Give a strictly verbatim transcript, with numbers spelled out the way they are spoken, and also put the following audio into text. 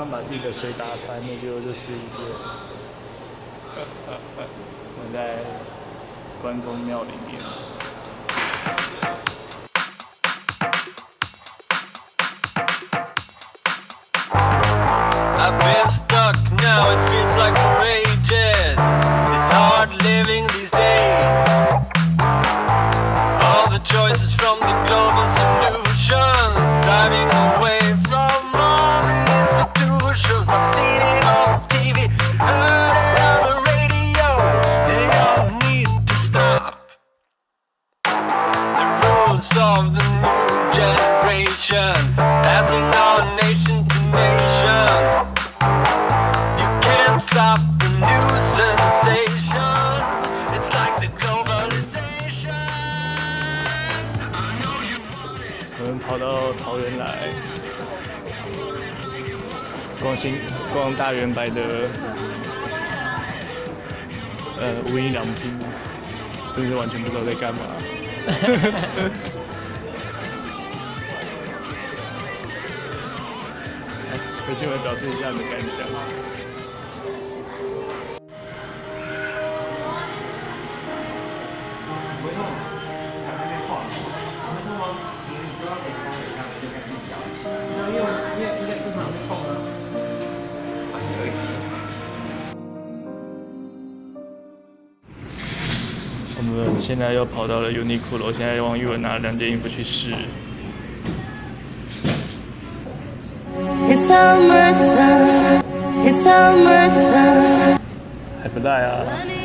刚把自己的水打翻，那就就是一个我们在关公庙里面。 I've been stuck now, it feels like for ages. It's hard living these days. All the choices from the global solutions, driving away from all the institutions. I've seen it on T V, heard it on the radio. They all need to stop. The rules of the new generation, passing on nation to nation. Stop the new sensation. It's like the globalization. 我们跑到桃园来，逛新逛大圆柏的呃无印良品，真是完全不知道在干嘛。回去我表示一下你的感想。 不会痛，还在那边晃，不会痛吗？从你知道可以开始上就该自己摇起来。没有，因为因为应该正常会痛啊。啊，有一天。 我们现在又跑到了 Uniqlo， 现在要往玉文拿两件衣服去试。It's summer sun, it's summer sun。还不赖啊。